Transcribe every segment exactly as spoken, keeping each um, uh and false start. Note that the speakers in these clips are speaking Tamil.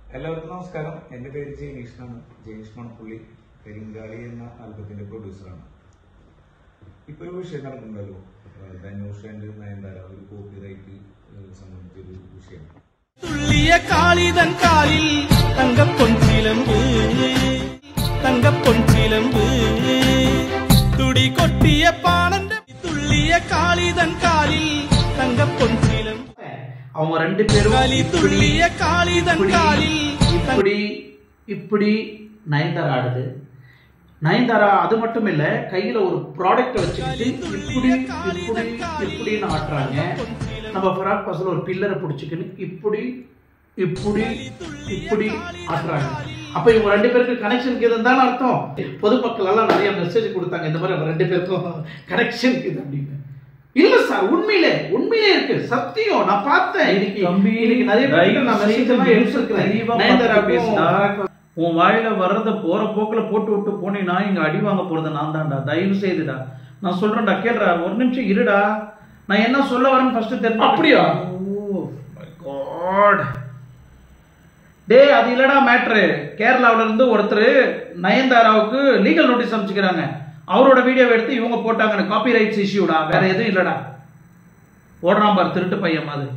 എല്ലാവർക്കും നമസ്കാരം. എൻ്റെ പേര് ജെയ്നീഷാണ്. ജെയ്നീഷ് മണപ്പുള്ളി പെരിങ്കാളി എന്ന ആൽബത്തിന്റെ പ്രൊഡ്യൂസറാണ്. ഇപ്പൊ ഒരു വിഷയം നടക്കുന്നുണ്ടല്ലോ, ധനുഷ് ആൻഡ് നയൻതാര ഒരു കോപ്പിറൈറ്റ് സംബന്ധിച്ചൊരു വിഷയം. തുള്ളിയ കാളിതൻ കാലിൽ തങ്കപ്പൊൻചിലമ്പ് തങ്കപ്പൊൻചിലമ്പ് തുടി കൊട്ടിയ പാണന്റെ തുള്ളിയ കാളിതൻ കാലിൽ തങ്കപ്പൊൻചിലമ്പ് அவங்க ரெண்டு பேரும் துள்ளிய காளிதன் காலில் இப்படி இப்படி நயன்தாரா ஆடுது. நயன்தாரா அது மட்டும் இல்ல, கையில ஒரு ப்ராடக்ட் வச்சுக்கிட்டு இப்படி இப்படி இப்படின்னு ஆட்டுறாங்க. நம்ம ஃபராக் பாஸ்ல ஒரு பில்லரை பிடிச்சிக்கின்னு இப்படி இப்படி இப்படி ஆட்டுறாங்க. அப்ப இவங்க ரெண்டு பேருக்கு கனெக்ஷன் இருக்குதுன்னு அர்த்தம். பொதுமக்கள் எல்லாம் நிறைய மெசேஜ் கொடுத்தாங்க, இந்த மாதிரி ரெண்டு பேருக்கும் கனெக்ஷன் இருக்குது அப்படின்னு. இல்ல சார், உண்மையிலே உண்மையிலே இருக்கு, சத்தியம். நான் பார்த்தேன். இன்னைக்கு இன்னைக்கு நிறைய பேருக்கு நான் மெசேஜ் எல்லாம் எடுத்துக்கிறேன். நயன்தாரா பேசினா உன் வாயில வர்றத போற போக்குல போட்டு விட்டு போனீங்கன்னா இங்க அடி வாங்க போறது நான் தான்டா. தயவு செய்துடா, நான் சொல்றேன்டா, கேளுடா, ஒரு நிமிஷம் இருடா, நான் என்ன சொல்ல வரேன்னு ஃபர்ஸ்ட் தெரிஞ்சு. அப்படியா? Oh my God. டே, அது இல்லடா மேட்ரு. கேரளாவில இருந்து ஒருத்தர் நயன்தாராவுக்கு லீகல் நோட்டீஸ் அனுப்பிச்சுக்கிறாங்க. அவரோட வீடியோவை எடுத்து இவங்க போட்டாங்க. காப்பி ரைட்ஸ் இஷ்யூடா, வேற எதுவும் இல்லடா. ஓடுறான் பார் திருட்டு பையன் அது.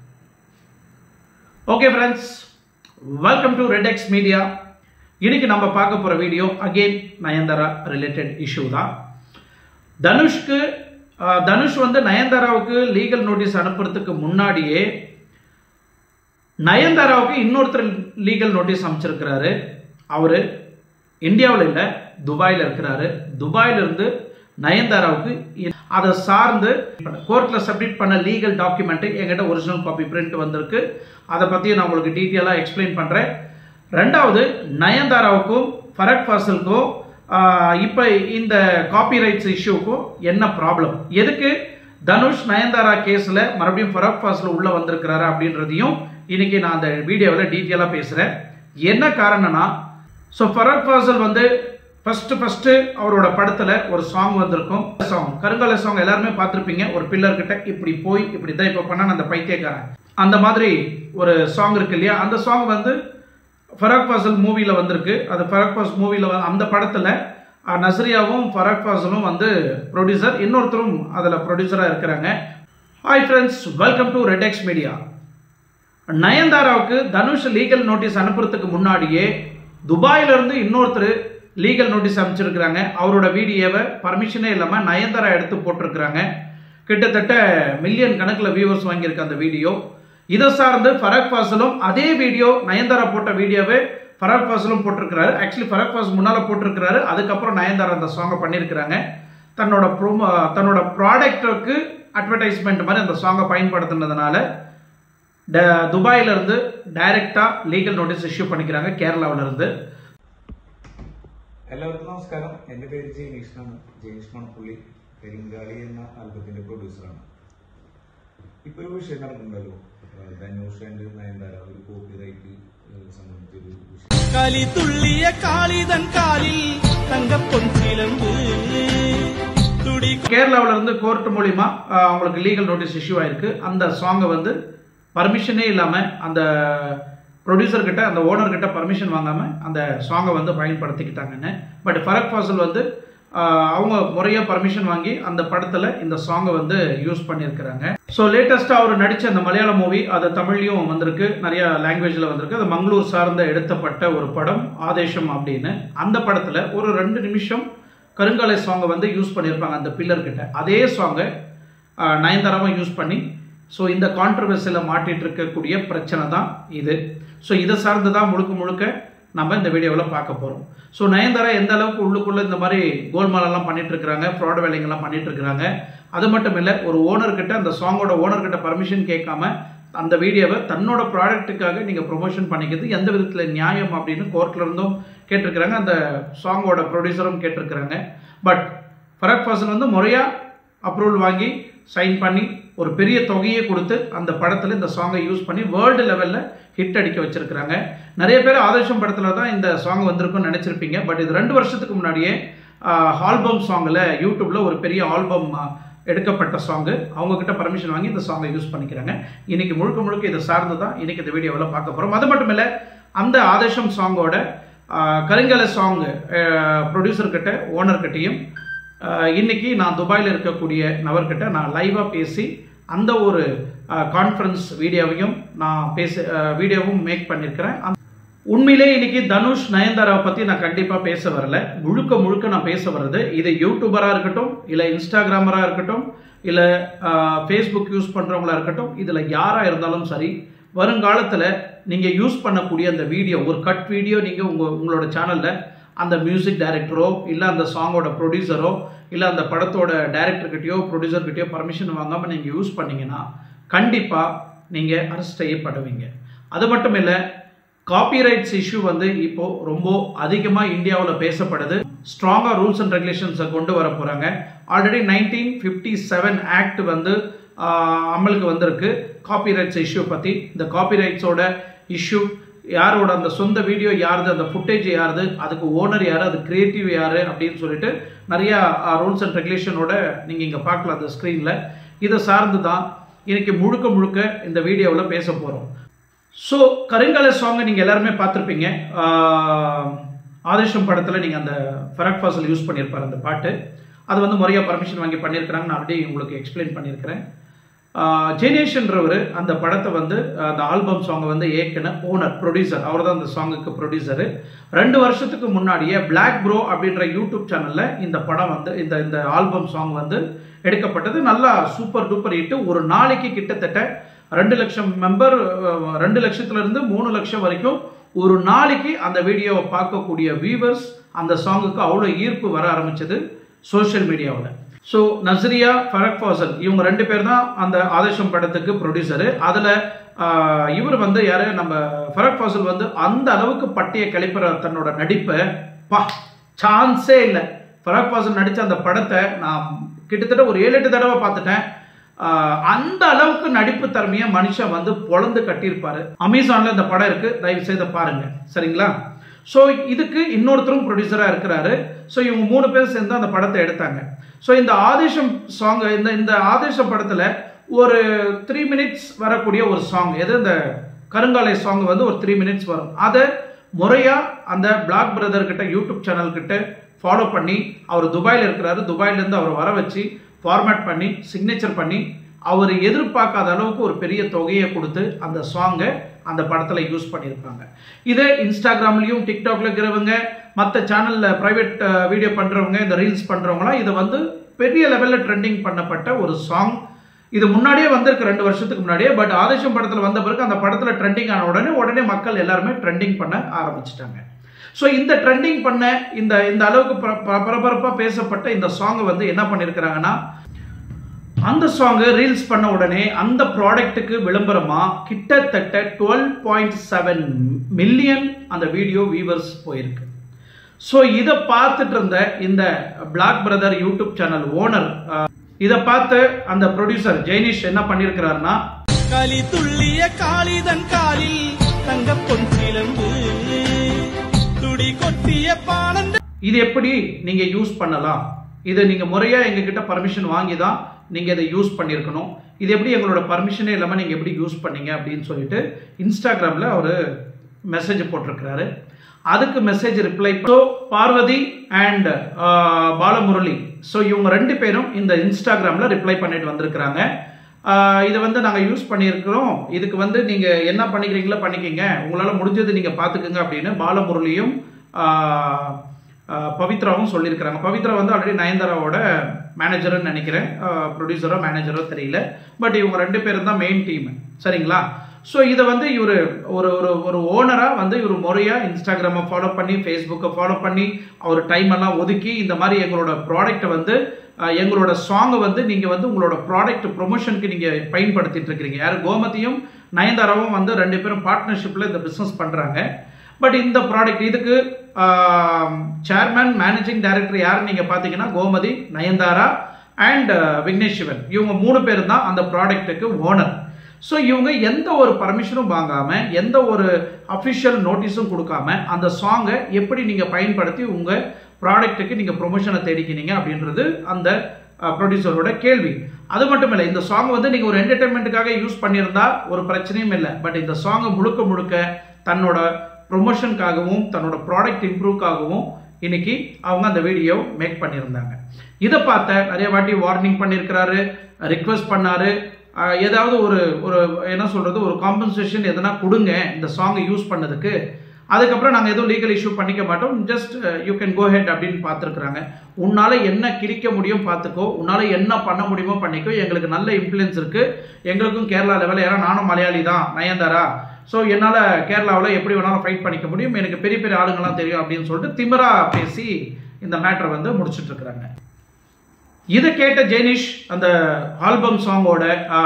Okay friends, welcome to Red X Media. இன்னைக்கு நம்ம பார்க்க போற video again Nayanthara related issue தான். தனுஷ்க்கு தனுஷ் வந்து நயன்தாராவுக்கு லீகல் நோட்டீஸ் அனுப்புறதுக்கு முன்னாடியே நயன்தாராவுக்கு இன்னொருத்தர் லீகல் நோட்டீஸ் அனுப்பிச்சிருக்கிறாரு. அவரு இந்தியாவில் இல்லை, துபாயில் இருக்கிறாரு. துபாயில இருந்து நயன்தாராவுக்கு அதை சார்ந்து கோர்ட்ல சப்மிட் பண்ண லீகல் டாக்குமெண்ட் என்கிட்ட ஒரிஜினல் காப்பி பிரிண்ட் வந்திருக்கு. அதை பத்தி நான் உங்களுக்கு டீட்டெயிலாக எக்ஸ்பிளைன் பண்றேன். ரெண்டாவது, நயன்தாராவுக்கும் ஃபரக் ஃபாசிலுக்கும் இப்போ இந்த காப்பி ரைட்ஸ் இஷ்யூக்கும் என்ன ப்ராப்ளம், எதுக்கு தனுஷ் நயன்தாரா கேஸ்ல மறுபடியும் ஃபரக் ஃபாசில் உள்ள வந்திருக்கிறாரு அப்படின்றதையும் இன்னைக்கு நான் அந்த வீடியோவில் டீட்டெயிலாக பேசுறேன். என்ன காரணம்னா, ஸோ ஃபரக் ஃபாசில் வந்து ஃபர்ஸ்ட் ஃபர்ஸ்ட் அவரோட படத்துல ஒரு சாங் வந்திருக்கும். சாங் கருங்கால சாங் எல்லாருமே பார்த்துருப்பீங்க. ஒரு பில்லர் கிட்ட இப்படி போய் இப்படி தான் இப்போ பண்ண அந்த பைத்தியக்காரன், அந்த மாதிரி ஒரு சாங் இருக்கு இல்லையா. அந்த சாங் வந்து ஃபரக் ஃபாசில் மூவில வந்திருக்கு. அது ஃபரக் ஃபாசில் மூவில அந்த படத்துல நஸ்ரியாவும் ஃபரக் ஃபாசிலும் வந்து ப்ரொடியூசர், இன்னொருத்தரும் அதுல ப்ரொடியூசரா இருக்கிறாங்க. Hi friends, welcome to Red X Media. நயன்தாராவுக்கு தனுஷ் லீகல் நோட்டீஸ் அனுப்புறதுக்கு முன்னாடியே துபாயில இருந்து இன்னொருத்தர் லீகல் நோட்டீஸ் அனுப்பிச்சிருக்கிறாங்க. அவரோட வீடியோவை பர்மிஷனே இல்லாம நயன்தாரா எடுத்து போட்டிருக்கிறாங்க. கிட்டத்தட்ட மில்லியன் கணக்கில் வியூவர்ஸ் வாங்கியிருக்க அந்த வீடியோ. இதை சார்ந்து ஃபரக் ஃபாசிலும் அதே வீடியோ, நயன்தாரா போட்ட வீடியோவை ஃபரக் ஃபாசிலும் போட்டிருக்கிறாரு. ஆக்சுவலி ஃபரக் ஃபாசில் முன்னால போட்டிருக்கிறாரு, அதுக்கப்புறம் நயன்தாரா அந்த சாங்கை பண்ணியிருக்கிறாங்க. தன்னோட ப்ரோமோ தன்னோட ப்ராடக்டுக்கு அட்வர்டைஸ்மெண்ட் மாதிரி அந்த சாங்கை பயன்படுத்தினதுனால துபாயில இருந்து டைரக்டா லீகல் நோட்டீஸ் இஷ்யூ பண்ணிக்கிறாங்க கேரளாவில இருந்து. എല്ലാവർക്കും നമസ്കാരം. എൻ്റെ പേര് ജെയ്നീഷാണ്. ജെയ്നീഷ് മണപ്പുള്ളി പെരിങ്കാളി എന്ന ആൽബത്തിന്റെ പ്രൊഡ്യൂസറാണ്. ഇപ്പൊ ഒരു വിഷയം നടക്കുന്നുണ്ടല്ലോ, ധനുഷ് ആൻഡ് നയൻതാര ഒരു കോപ്പിറൈറ്റ് സംബന്ധിച്ചൊരു വിഷയം. களி துள்ளிய காளிதன் காலில் தங்கப்பொன்சிலம்பு துடி கேரளாவில இருந்து கோர்ட் மூலியமா அவங்களுக்கு லீகல் நோட்டீஸ் இஷ்யூ ஆயிருக்கு. அந்த சாங்கை வந்து பர்மிஷனே இல்லாம அந்த ப்ரொடியூசர் கிட்ட, அந்த ஓனர் கிட்ட பர்மிஷன் வாங்காம அந்த சாங்கை வந்து பயன்படுத்திக்கிட்டாங்கன்னு. பட் ஃபரக் ஃபாசில் வந்து அவங்க முறையா பர்மிஷன் வாங்கி அந்த படத்துல இந்த சாங்கை வந்து யூஸ் பண்ணியிருக்கிறாங்க. ஸோ லேட்டஸ்டா அவர் நடிச்ச அந்த மலையாள மூவி, அது தமிழ்லையும் வந்திருக்கு, நிறைய லாங்குவேஜ்ல வந்திருக்கு. அது மங்களூர் சார்ந்த எடுத்தப்பட்ட ஒரு படம் ஆதேஷம் அப்படின்னு. அந்த படத்துல ஒரு ரெண்டு நிமிஷம் கருங்காலை சாங்கை வந்து யூஸ் பண்ணியிருப்பாங்க அந்த பில்லர் கிட்ட. அதே சாங்கை நயன்தாராவும் யூஸ் பண்ணி, ஸோ இந்த கான்ட்ரவர்சியில் மாட்டிட்டு இருக்கக்கூடிய பிரச்சனை தான் இது. ஸோ இதை சார்ந்து தான் முழுக்க முழுக்க நம்ம இந்த வீடியோவில் பார்க்க போகிறோம். ஸோ நயன்தாரா எந்த அளவுக்கு உள்ளுக்குள்ளே இந்த மாதிரி கோல்மாலெல்லாம் பண்ணிட்டு இருக்கிறாங்க, ஃப்ராட் வேலைங்கெல்லாம் பண்ணிட்டு இருக்கிறாங்க. அது மட்டும் இல்லை, ஒரு ஓனர்கிட்ட, அந்த சாங்கோட ஓனர்கிட்ட பர்மிஷன் கேட்காம அந்த வீடியோவை தன்னோட ப்ராடக்ட்டுக்காக நீங்கள் ப்ரொமோஷன் பண்ணிக்கிறது எந்த விதத்தில் நியாயம் அப்படின்னு கோர்ட்ல இருந்தும் கேட்டிருக்கிறாங்க, அந்த சாங்கோட ப்ரொடியூசரும் கேட்டிருக்கிறாங்க. பட் ஃபரக் ஃபாசில் வந்து முறையாக அப்ரூவல் வாங்கி சைன் பண்ணி ஒரு பெரிய தொகையை கொடுத்து அந்த படத்தில் இந்த சாங்கை யூஸ் பண்ணி வேர்ல்டு லெவலில் ஹிட் அடிக்க வச்சிருக்கிறாங்க. நிறைய பேர் ஆதேஷம் படத்தில் தான் இந்த சாங் வந்திருக்குன்னு நினச்சிருப்பீங்க. பட் இது ரெண்டு வருஷத்துக்கு முன்னாடியே ஆல்பம் சாங்கில் யூடியூப்ல ஒரு பெரிய ஆல்பம் எடுக்கப்பட்ட சாங். அவங்க கிட்ட பர்மிஷன் வாங்கி இந்த சாங்கை யூஸ் பண்ணிக்கிறாங்க. இன்னைக்கு முழுக்க முழுக்க இதை சார்ந்து தான் இன்னைக்கு இந்த வீடியோவில் பார்க்க போகிறோம். அது மட்டும் இல்லை, அந்த ஆதேஷம் சாங்கோட கருங்கலை சாங் ப்ரொடியூசர்கிட்ட ஓனர்கிட்டையும் இன்னைக்கு நான் துபாயில் இருக்கக்கூடிய நபர்கிட்ட நான் லைவாக பேசி அந்த ஒரு கான்ஃபரன்ஸ் வீடியோவையும் நான் பேச வீடியோவும் மேக் பண்ணியிருக்கிறேன். உண்மையிலே இன்னைக்கு தனுஷ் நயன்தாராவை பற்றி நான் கண்டிப்பாக பேச வரல. முழுக்க முழுக்க நான் பேச வர்றது இது யூடியூபராக இருக்கட்டும், இல்லை இன்ஸ்டாகிராமராக இருக்கட்டும், இல்லை ஃபேஸ்புக் யூஸ் பண்ணுறவங்களா இருக்கட்டும், இதில் யாராக இருந்தாலும் சரி, வருங்காலத்தில் நீங்கள் யூஸ் பண்ணக்கூடிய அந்த வீடியோ, ஒரு கட் வீடியோ நீங்கள் உங்கள் உங்களோட சேனலில் அந்த மியூசிக் டைரக்டரோ இல்லை அந்த சாங்கோட ப்ரொடியூசரோ இல்லை அந்த படத்தோட டைரக்டர்கிட்டயோ ப்ரொடியூசர்கிட்டயோ பர்மிஷன் வாங்காமல் நீங்கள் யூஸ் பண்ணிங்கன்னா கண்டிப்பாக நீங்கள் அரெஸ்ட் செய்யப்படுவீங்க. அது மட்டும் இல்லை, காப்பிரைட்ஸ் இஷ்யூ வந்து இப்போ ரொம்ப அதிகமாக இந்தியாவில் பேசப்படுது. ஸ்ட்ராங்காக ரூல்ஸ் அண்ட் ரெகுலேஷன்ஸை கொண்டு வர போகிறாங்க. Already nineteen fifty seven act வந்து அமலுக்கு வந்திருக்கு காப்பிரைட்ஸ் இஷ்யூ பற்றி. இந்த காப்பிரைட்ஸோட இஷ்யூ யாரோட அந்த சொந்த வீடியோ யாருது, அந்த ஃபுட்டேஜ் யாருது, அதுக்கு ஓனர் யார், அது கிரியேட்டிவ் யார் அப்படின்னு சொல்லிட்டு நிறையா ரூல்ஸ் அண்ட் ரெகுலேஷனோட நீங்கள் இங்கே பார்க்கலாம் அந்த ஸ்க்ரீனில். இதை சார்ந்து தான் இன்னைக்கு முழுக்க முழுக்க இந்த வீடியோவில் பேச போகிறோம். ஸோ கருங்கலை சாங்கை நீங்கள் எல்லாருமே பார்த்துருப்பீங்க. ஆதேஷம் படத்தில் நீங்கள் அந்த ஃபரக் ஃபாசில் யூஸ் பண்ணியிருப்பார் அந்த பாட்டு. அது வந்து முறையாக பர்மிஷன் வாங்கி பண்ணியிருக்கிறாங்க. நான் ஆல்ரெடி உங்களுக்கு எக்ஸ்பிளைன் பண்ணியிருக்கிறேன். ஜெனேஷன்றவர் அந்த படத்தை வந்து அந்த ஆல்பம் சாங்கை வந்து ஏற்கன ஓனர் ப்ரொடியூசர், அவர் தான் அந்த சாங்குக்கு ப்ரொடியூசரு. ரெண்டு வருஷத்துக்கு முன்னாடியே பிளாக் ப்ரோ அப்படின்ற யூடியூப் சேனலில் இந்த படம் வந்து இந்த இந்த ஆல்பம் சாங் வந்து எடுக்கப்பட்டது. நல்லா சூப்பர் டூப்பர் ஹிட்டு. ஒரு நாளைக்கு கிட்டத்தட்ட ரெண்டு லட்சம் மெம்பர், ரெண்டு லட்சத்துல இருந்து மூணு லட்சம் வரைக்கும் ஒரு நாளைக்கு அந்த வீடியோவை பார்க்கக்கூடிய வியூவர்ஸ் அந்த சாங்குக்கு அவ்வளோ ஈர்ப்பு வர ஆரம்பிச்சது சோஷியல் மீடியாவில். ஸோ நஸ்ரியா, ஃபரக் ஃபாசில் இவங்க ரெண்டு பேர் தான் அந்த ஆதேஷம் படத்துக்கு ப்ரொடியூசரு. அதில் இவர் வந்து யாரு, நம்ம ஃபரக் ஃபாசில் வந்து அந்த அளவுக்கு பட்டியை கிளப்புற தன்னோட நடிப்பை பா சான்ஸே இல்லை. ஃபரக் ஃபாசில் நடித்த அந்த படத்தை நான் கிட்டத்தட்ட ஒரு ஏழு எட்டு தடவை பார்த்துட்டேன். அந்த அளவுக்கு நடிப்பு திறமையை மனுஷன் வந்து பொழந்து கட்டியிருப்பாரு. அமேசான்ல இந்த படம் இருக்கு, தயவு செய்து பாருங்க, சரிங்களா? ஸோ இதுக்கு இன்னொருத்தரும் ப்ரொடியூசராக இருக்கிறாரு. ஸோ இவங்க மூணு பேர் சேர்ந்து அந்த படத்தை எடுத்தாங்க. ஸோ இந்த ஆதேஷம் சாங், இந்த இந்த ஆதேஷம் படத்தில் ஒரு த்ரீ மினிட்ஸ் வரக்கூடிய ஒரு சாங், எது இந்த கருங்காலை சாங் வந்து ஒரு த்ரீ மினிட்ஸ் வரும். அதை முறையாக அந்த பிளாக் பிரதர் கிட்ட யூடியூப் சேனல் கிட்ட ஃபாலோ பண்ணி, அவர் துபாயில் இருக்கிறாரு, துபாயிலேருந்து அவர் வர வச்சு ஃபார்மேட் பண்ணி சிக்னேச்சர் பண்ணி அவர் எதிர்பார்க்காத அளவுக்கு ஒரு பெரிய தொகையை கொடுத்து அந்த சாங்கை அந்த படத்தில் யூஸ் பண்ணியிருக்காங்க. இதே இன்ஸ்டாகிராம்லையும் டிக்டாக்ல இருக்கிறவங்க, மற்ற சேனலில் ப்ரைவேட் வீடியோ பண்ணுறவங்க, இந்த ரீல்ஸ் பண்ணுறவங்களாம் இதை வந்து பெரிய லெவலில் ட்ரெண்டிங் பண்ணப்பட்ட ஒரு சாங். இது முன்னாடியே வந்திருக்கு, ரெண்டு வருஷத்துக்கு முன்னாடியே. பட் ஆதேஷம் படத்தில் வந்த பிறகு அந்த படத்தில் ட்ரெண்டிங் ஆன உடனே உடனே மக்கள் எல்லாருமே ட்ரெண்டிங் பண்ண ஆரம்பிச்சிட்டாங்க. ஸோ இந்த ட்ரெண்டிங் பண்ண இந்த இந்த அளவுக்கு பரபரப்பாக பேசப்பட்ட இந்த சாங்கை வந்து என்ன பண்ணியிருக்கிறாங்கன்னா, அந்த சாங்கை ரீல்ஸ் பண்ண உடனே அந்த ப்ராடக்ட்டுக்கு விளம்பரமா கிட்டத்தட்ட டுவெல் பாயிண்ட் செவன் மில்லியன் அந்த வீடியோ வியூவர்ஸ் போயிருக்கு. ஸோ இதை பார்த்துட்டு இருந்த இந்த Black Brother YouTube channel owner, இதை பார்த்து அந்த ப்ரொடியூசர் ஜெய்னிஷ் என்ன பண்ணியிருக்கிறாருன்னா, களி துள்ளிய காளிதன் காலில் தங்க பொன் சிலம்பு துடி கொட்டிய பானந்த, இது எப்படி நீங்க யூஸ் பண்ணலாம், இதை நீங்க முறையா எங்க கிட்ட பர்மிஷன் வாங்கி தான் நீங்க இதை யூஸ் பண்ணியிருக்கணும், இது எப்படி எங்களோட பர்மிஷனே இல்லாமல் நீங்க எப்படி யூஸ் பண்ணீங்க அப்படின்னு சொல்லிட்டு இன்ஸ்டாகிராம்ல ஒரு மெசேஜ் போட்டிருக்கிறாரு. அதுக்கு message reply Parvathi and Balamurali, so இவங்க ரெண்டு பேரும் இந்த இன்ஸ்டாகிராம்ல ரிப்ளை பண்ணிட்டு வந்திருக்கிறாங்க. இதை வந்து நாங்கள் யூஸ் பண்ணியிருக்கிறோம், இதுக்கு வந்து நீங்கள் என்ன பண்ணிக்கிறீங்களோ பண்ணிக்கிங்க, உங்களால் முடிஞ்சது நீங்கள் பார்த்துக்குங்க அப்படின்னு பாலமுரளியும் பவித்ராவும் சொல்லியிருக்கிறாங்க. பவித்ரா வந்து ஆல்ரெடி நயன்தாராவோட மேனேஜர்னு நினைக்கிறேன், ப்ரொடியூசரோ மேனேஜரோ தெரியல. பட் இவங்க ரெண்டு பேரும் தான் மெயின் டீம், சரிங்களா? ஸோ இதை வந்து இவர் ஒரு ஒரு ஒரு ஓனராக வந்து இவர் முறையாக இன்ஸ்டாகிராமை ஃபாலோ பண்ணி, ஃபேஸ்புக்கை ஃபாலோ பண்ணி, அவர் டைம் எல்லாம் ஒதுக்கி இந்த மாதிரி எங்களோட ப்ராடக்டை வந்து, எங்களோட சாங்கை வந்து நீங்கள் வந்து உங்களோட ப்ராடக்ட் ப்ரொமோஷனுக்கு நீங்கள் பயன்படுத்திட்டு இருக்கிறீங்க. யார், கோமதியும் நயன்தாராவும் வந்து ரெண்டு பேரும் பார்ட்னர்ஷிப்பில் இந்த பிஸ்னஸ் பண்ணுறாங்க. பட் இந்த ப்ராடக்ட் இதுக்கு சேர்மன் மேனேஜிங் டைரக்டர் யார் நீங்கள் பார்த்தீங்கன்னா கோமதி, நயன்தாரா அண்ட் விக்னேஷ் சிவன், இவங்க மூணு பேர் தான் அந்த ப்ராடக்ட்டுக்கு ஓனர். ஸோ இவங்க எந்த ஒரு பர்மிஷனும் வாங்காமல், எந்த ஒரு அஃபிஷியல் நோட்டீஸும் கொடுக்காம அந்த சாங்கை எப்படி நீங்கள் பயன்படுத்தி உங்கள் ப்ராடக்ட்டுக்கு நீங்கள் ப்ரொமோஷனை தேடிக்கினீங்க அப்படின்றது அந்த ப்ரொடியூசரோட கேள்வி. அது மட்டும் இல்லை, இந்த சாங் வந்து நீங்கள் ஒரு என்டர்டைன்மெண்ட்டுக்காக யூஸ் பண்ணியிருந்தா ஒரு பிரச்சனையும் இல்லை. பட் இந்த சாங்கை முழுக்க முழுக்க தன்னோட ப்ரொமோஷனுக்காகவும் தன்னோட ப்ராடக்ட் இம்ப்ரூவ்க்காகவும் இன்னைக்கு அவங்க அந்த வீடியோ மேக் பண்ணியிருந்தாங்க. இதை பார்த்த நிறைய வாட்டி வார்னிங் பண்ணியிருக்கிறாரு, ரிக்வெஸ்ட் பண்ணாரு, ஏதாவது ஒரு ஒரு என்ன சொல்றது ஒரு காம்பன்சேஷன் எதனா கொடுங்க இந்த சாங்கை யூஸ் பண்ணதுக்கு. அதுக்கப்புறம் நாங்கள் எதுவும் லீகல் இஷ்யூ பண்ணிக்க மாட்டோம், just you can go head அப்படின்னு பார்த்துருக்குறாங்க. உன்னால என்ன கிழிக்க முடியும் பார்த்துக்கோ, உன்னால என்ன பண்ண முடியுமோ பண்ணிக்கோ, எங்களுக்கு நல்ல இன்ஃப்ளூயன்ஸ் இருக்கு, எங்களுக்கும் கேரளா லெவலில், ஏன்னா நானும் மலையாளி தான் நயன்தாரா, ஸோ என்னால் கேரளாவில் எப்படி வேணாலும் ஃபைட் பண்ணிக்க முடியும், எனக்கு பெரிய பெரிய ஆளுங்கள்லாம் தெரியும் அப்படின்னு சொல்லிட்டு திமிரா பேசி இந்த மேட்டரை வந்து முடிச்சுட்டு இருக்கிறாங்க. இதை கேட்ட ஜெய்னிஷ் அந்த ஆல்பம் சாங்கோட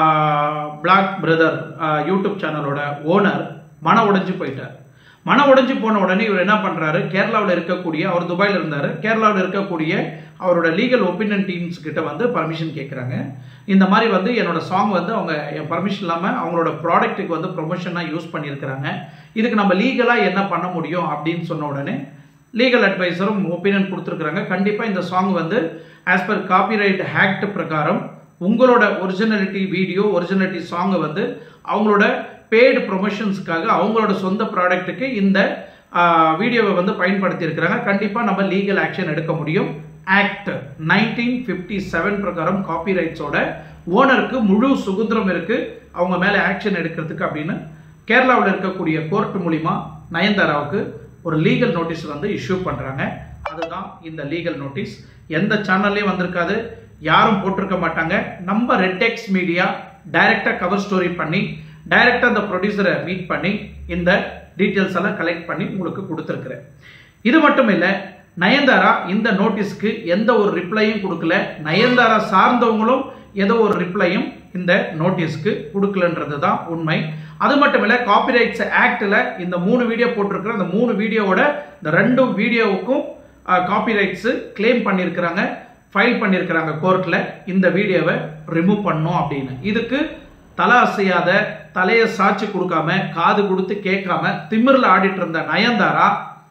பிளாக் பிரதர் யூடியூப் சேனலோட ஓனர் மன உடைஞ்சு போயிட்டார். மன உடைஞ்சு போன உடனே இவர் என்ன பண்றாரு, கேரளாவில் இருக்கக்கூடிய, அவர் துபாயில் இருந்தாரு, கேரளாவில் இருக்கக்கூடிய அவரோட லீகல் ஒப்பீனியன் டீம்ஸ் கிட்ட வந்து பர்மிஷன் கேட்குறாங்க. இந்த மாதிரி வந்து என்னோட சாங் வந்து அவங்க என் பர்மிஷன் இல்லாமல் அவங்களோட ப்ராடக்ட்டுக்கு வந்து ப்ரொமோஷனாக யூஸ் பண்ணியிருக்கிறாங்க, இதுக்கு நம்ம லீகலாக என்ன பண்ண முடியும் அப்படின்னு சொன்ன உடனே லீகல் அட்வைசரும் ஒப்பீனியன் கொடுத்துருக்குறாங்க. கண்டிப்பாக இந்த சாங் வந்து ஆஸ் பர் காப்பிரைட் ஆக்ட் பிரகாரம் உங்களோட ஒரிஜினாலிட்டி வீடியோ, ஒரிஜினாலிட்டி சாங்கை வந்து அவங்களோட பெய்டு ப்ரொமோஷன்ஸுக்காக அவங்களோட சொந்த ப்ராடக்ட்டுக்கு இந்த வீடியோவை வந்து பயன்படுத்தி இருக்கிறாங்க. கண்டிப்பாக நம்ம லீகல் ஆக்ஷன் எடுக்க முடியும். ஆக்ட் நைன்டீன் ஃபிஃப்டி செவன் பிரகாரம் காப்பிரைட்ஸோட ஓனருக்கு முழு சுதந்திரம் இருக்கு அவங்க மேலே ஆக்ஷன் எடுக்கிறதுக்கு அப்படின்னு கேரளாவில் இருக்கக்கூடிய கோர்ட் மூலிமா நயன்தாராவுக்கு ஒரு லீகல் நோட்டீஸ் வந்து இஷ்யூ பண்ணுறாங்க. அதுதான் இந்த லீகல் நோட்டீஸ். எந்த சேனல்லையும் வந்திருக்காது, யாரும் போட்டிருக்க மாட்டாங்க. நம்ம ரெட்டெக்ஸ் மீடியா டைரக்டாக கவர் ஸ்டோரி பண்ணி டைரக்டாக அந்த ப்ரொடியூசரை மீட் பண்ணி இந்த டீட்டெயில்ஸ் எல்லாம் கலெக்ட் பண்ணி உங்களுக்கு கொடுத்துருக்குறேன். இது மட்டும் இல்லை, நயன்தாரா இந்த நோட்டீஸ்க்கு எந்த ஒரு ரிப்ளையும் கொடுக்கல, நயன்தாரா சார்ந்தவங்களும் ஏதோ ஒரு ரிப்ளையும் இந்த நோட்டீஸ்க்கு கொடுக்கலன்றது தான் உண்மை. அது மட்டும் இல்லை, காப்பிரைட்ஸ் ஆக்டில் இந்த மூணு வீடியோ போட்டிருக்கிற அந்த மூணு வீடியோவோட இந்த ரெண்டு வீடியோவுக்கும் காப்பிரைட்ஸ் கிளைம் பண்ணியிருக்கிறாங்க, ஃபைல் பண்ணியிருக்கிறாங்க கோர்ட்டில் இந்த வீடியோவை ரிமூவ் பண்ணும் அப்படின்னு. இதுக்கு தலை அசையாத, தலையை சாட்சி கொடுக்காம, காது கொடுத்து கேட்காம திமிரில் ஆடிட்டு இருந்த நயன்தாரா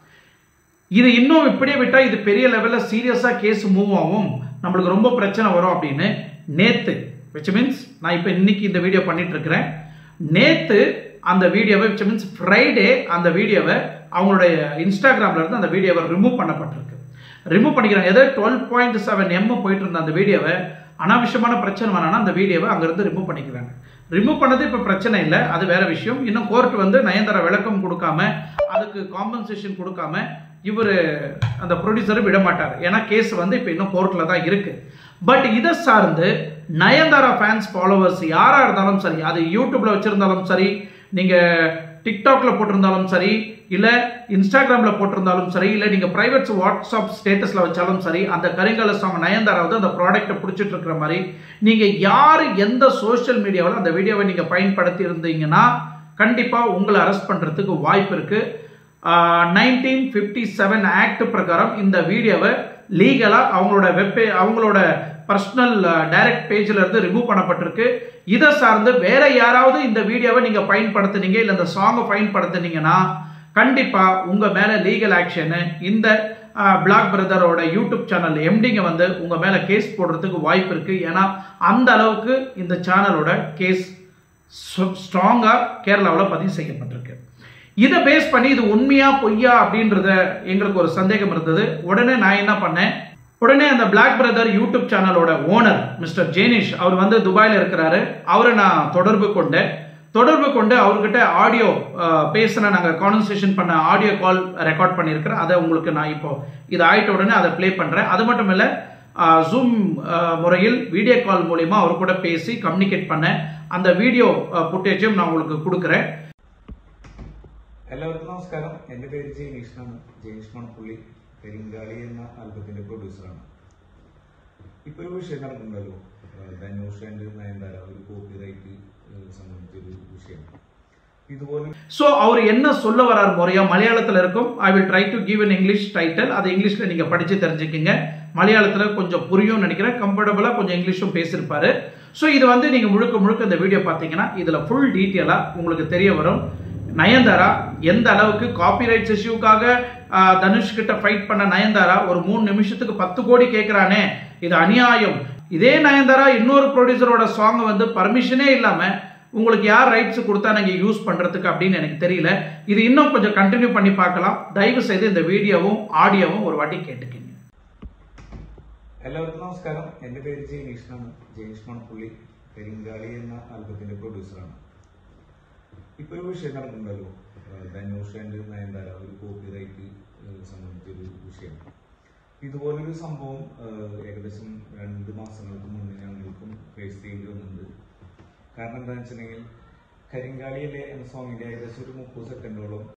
இது இன்னும் இப்படியே விட்டா இது பெரிய லெவலில் சீரியஸா கேஸ் மூவ் ஆகும், நம்மளுக்கு ரொம்ப பிரச்சனை வரும் அப்படின்னு நேத்து, விச் மீன்ஸ் நான் இப்போ இன்னைக்கு இந்த வீடியோ பண்ணிட்டு இருக்கிறேன், நேத்து அந்த வீடியோவை, விச் மீன்ஸ் ஃப்ரைடே அந்த வீடியோவை அவங்களுடைய இன்ஸ்டாகிராம்ல இருந்து அந்த வீடியோவை ரிமூவ் பண்ணப்பட்டிருக்கு. ரிமூவ் பண்ணிக்கிறாங்க. ஏதோ டுவெல் பாயிண்ட் செவன் எம் போயிட்டு இருந்த அந்த வீடியோவை அனாவசியமான பிரச்சனை வேணாம்னா அந்த வீடியோவை அங்கிருந்து ரிமூவ் பண்ணிக்கிறாங்க. ரிமூவ் பண்ணது இப்போ பிரச்சனை இல்லை, அது வேற விஷயம். இன்னும் கோர்ட் வந்து நயன்தாரா விளக்கம் கொடுக்காம, அதுக்கு காம்பன்சேஷன் கொடுக்காம இவர் அந்த ப்ரொடியூசரை விட மாட்டார். ஏன்னா கேஸ் வந்து இப்போ இன்னும் கோர்ட்ல தான் இருக்கு. பட் இதை சார்ந்து நயன்தாரா ஃபேன்ஸ் ஃபாலோவர்ஸ் யாரா இருந்தாலும் சரி, அது யூடியூப்ல வச்சிருந்தாலும் சரி, நீங்க டிக்டாக்ல போட்டிருந்தாலும் சரி, இல்ல இன்ஸ்டாகிராம்ல போட்டிருந்தாலும் சரி, இல்ல நீங்க பிரைவேட் வாட்ஸ்அப் ஸ்டேட்டஸ்ல வச்சாலும் சரி, அந்த கரிங்கால சாங் நயன்தாரா வந்து அந்த ப்ராடக்ட்டை பிடிச்சிட்டு இருக்கிற மாதிரி நீங்க யாரு எந்த சோஷியல் மீடியாவில் அந்த வீடியோவை நீங்க பயன்படுத்தி இருந்தீங்கன்னா கண்டிப்பா உங்களை அரெஸ்ட் பண்றதுக்கு வாய்ப்பு இருக்கு. நைன்டீன் ஃபிஃப்டி செவன் ஆக்ட் பிரகாரம் இந்த வீடியோவை லீகலா அவங்களோட வெப் அவங்களோட பர்சனல் டைரக்ட் பேஜ்ல இருந்து ரிமூவ் பண்ணப்பட்டிருக்கு. இதை சார்ந்து வேற யாராவது இந்த வீடியோவை நீங்க பயன்படுத்தினீங்க இல்ல இந்த சாங்கை பயன்படுத்தினீங்கன்னா கண்டிப்பா உங்க மேல லீகல் ஆக்ஷன் இந்த பிளாக் பிரதரோட யூடியூப் சேனல் எம்டிங்க வந்து உங்க மேல கேஸ் போடுறதுக்கு வாய்ப்பு இருக்கு. ஏன்னா அந்த அளவுக்கு இந்த சேனலோட கேஸ் ஸ்ட்ராங்கா கேரளாவில் பதிவு செய்யப்பட்டிருக்கு. இதை பேஸ் பண்ணி இது உண்மையா பொய்யா அப்படின்றத எங்களுக்கு ஒரு சந்தேகம் இருந்தது. உடனே நான் என்ன பண்ணேன், உடனே அந்த பிளாக் பிரதர் யூடியூப் சேனலோட ஓனர் மிஸ்டர் ஜெய்னிஷ், அவர் வந்து துபாயில் இருக்கிறாரு, அவரை நான் தொடர்பு கொண்டேன். தொடர்பு கொண்டு அவர்கிட்ட ஆடியோ பேசின நாங்கள் கான்வர்சேஷன் பண்ண ஆடியோ கால் ரெக்கார்ட் பண்ணியிருக்கிறேன். அதை உங்களுக்கு நான் இப்போ இது ஆயிட்ட உடனே அதை பிளே பண்றேன். அது மட்டும் இல்லை, ஜூம் முறையில் வீடியோ கால் மூலியமா அவர் கூட பேசி கம்யூனிகேட் பண்ண அந்த வீடியோ ஃபுட்டேஜும் நான் உங்களுக்கு கொடுக்குறேன். എല്ലാവർക്കും നമസ്കാരം. എൻ്റെ പേര് ജെയ്നിഷാണ്. ജെയ്നിഷ് മണപ്പുള്ളി പെരിങ്കാളി എന്ന ആൽബത്തിന്റെ പ്രൊഡ്യൂസറാണ്. ഇപ്പൊ ഒരു വിഷയം നടക്കുന്നുണ്ടല്ലോ, ധനുഷ് ആൻഡ് നയൻതാര ഒരു കോപ്പിറൈറ്റ് സംബന്ധിച്ചൊരു വിഷയം. ഇതുപോലെ சோ அவர் என்ன சொல்ல வரார் முறையா மலையாளத்துல இருக்கும். I will try to give an English title. அது இங்கிலீஷ்ல நீங்க படிச்சு தெரிஞ்சுக்கிங்க. மலையாளத்துல கொஞ்சம் புரியும் நினைக்கிறேன், கம்ஃபர்டபுளா கொஞ்சம் இங்கிலீஷும் பேசியிருப்பாரு. ஸோ இது வந்து நீங்க முழுக்க முழுக்க இந்த வீடியோ பார்த்தீங்கன்னா இதுல ஃபுல் டீட்டெயிலா உங்களுக்கு தெரிய வரும். நயன்தாரா எந்த அளவுக்கு காப்பிரைட்ஸ் இஷ்யூக்காக தனுஷ் கிட்ட ஃபைட் பண்ண நயன்தாரா ஒரு மூணு நிமிஷத்துக்கு பத்து கோடி கேட்கிறானே, இது அநியாயம். இதே நயன்தாரா இன்னொரு ப்ரொடியூசரோட சாங் வந்து பர்மிஷனே இல்லாம உங்களுக்கு யார் ரைட்ஸ் கொடுத்தா நீங்க யூஸ் பண்றதுக்கு அப்படின்னு எனக்கு தெரியல. இது இன்னும் கொஞ்சம் கண்டினியூ பண்ணி பார்க்கலாம். தயவு செய்து இந்த வீடியோவும் ஆடியோவும் ஒரு வாட்டி கேட்டுக்கங்க. എല്ലാവർക്കും നമസ്കാരം. എൻ്റെ പേര് ജെയിനിഷാണ്. ജെയിനിഷ് മണപ്പുള്ളി കരിങ്കാളി എന്ന ആൽബത്തിന്റെ പ്രൊഡ്യൂസറാണ്. ഇപ്പൊ ഒരു വിഷയം നടക്കുന്നുണ്ടല്ലോ, ധനുഷ് ആൻഡ് നയൻതാര ഒരു കോപ്പി റൈറ്റ് സംബന്ധിച്ചൊരു വിഷയം. ഇതുപോലൊരു സംഭവം ഏകദേശം രണ്ട് മാസങ്ങൾക്ക് മുന്നേ ഞങ്ങൾക്കും ഫേസ് ചെയ്യേണ്ടി വന്നിട്ടുണ്ട്. കാരണം എന്താണെന്ന് വെച്ചിട്ടുണ്ടെങ്കിൽ കരിങ്കാളിയല്ലേ എന്ന സോങ്ങിന്റെ ഏകദേശം ഒരു മുപ്പത് സെക്കൻഡോളം